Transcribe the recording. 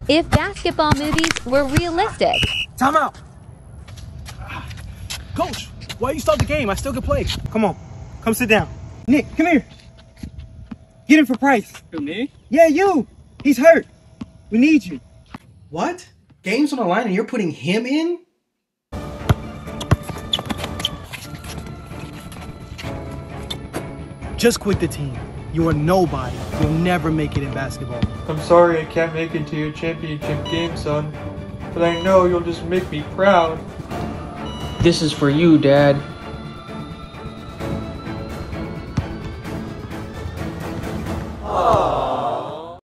If basketball movies were realistic. Time out. Coach, why you start the game? I still can play. Come on, come sit down. Nick, come here. Get him for Price. Who, me? Yeah, you. He's hurt. We need you. What? Game's on the line and you're putting him in? Just quit the team. You are nobody. You'll never make it in basketball. I'm sorry I can't make it to your championship game, son. But I know you'll just make me proud. This is for you, Dad.